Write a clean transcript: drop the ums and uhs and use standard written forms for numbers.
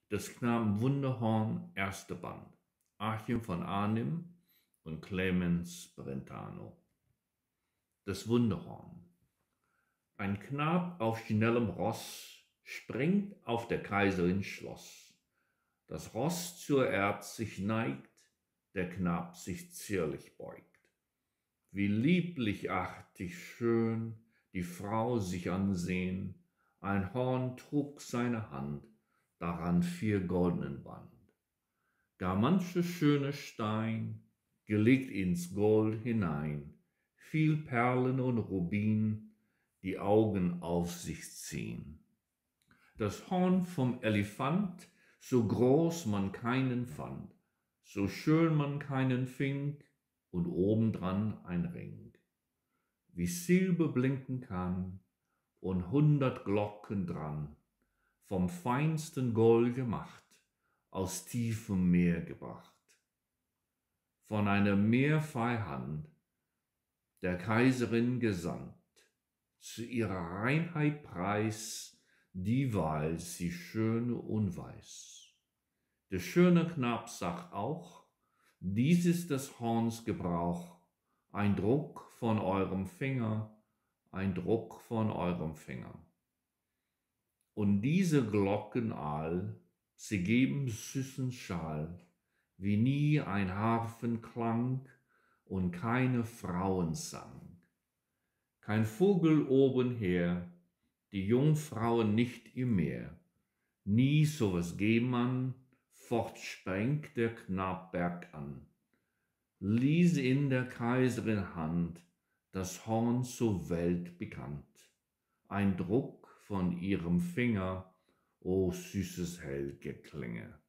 Des Knaben Wunderhorn, erster Band. Achim von Arnim und Clemens Brentano. Das Wunderhorn. Ein Knab auf schnellem Ross springt auf der Kaiserin Schloss. Das Ross zur Erd sich neigt, der Knab sich zierlich beugt. Wie lieblichartig schön die Frau sich ansehn, ein Horn trug seine Hand, daran 4 goldenen Band. Gar manche schöne Stein, gelegt ins Gold hinein, viel Perlen und Rubin, die Augen auf sich ziehen. Das Horn vom Elefant, so groß man keinen fand, so schön man keinen fing, und obendran ein Ring. Wie Silber blinken kann und 100 Glocken dran, vom feinsten Gold gemacht, aus tiefem Meer gebracht. Von einer Meerfeihand der Kaiserin gesandt, zu ihrer Reinheit preis, dieweil sie schön und weiß. Der schöne Knab sagt auch, dies ist des Horns Gebrauch, ein Druck von eurem Finger, ein Druck von eurem Finger. Und diese Glocken all, sie geben süßen Schall, wie nie ein Harfenklang und keine Frauensang. Kein Vogel obenher, die Jungfrauen nicht im Meer, nie sowas man, fort sprengt der Knab bergan. Ließ in der Kaiserin Hand das Horn so weltbekannt, ein Druck von ihrem Finger, o süßes hell Geklinge.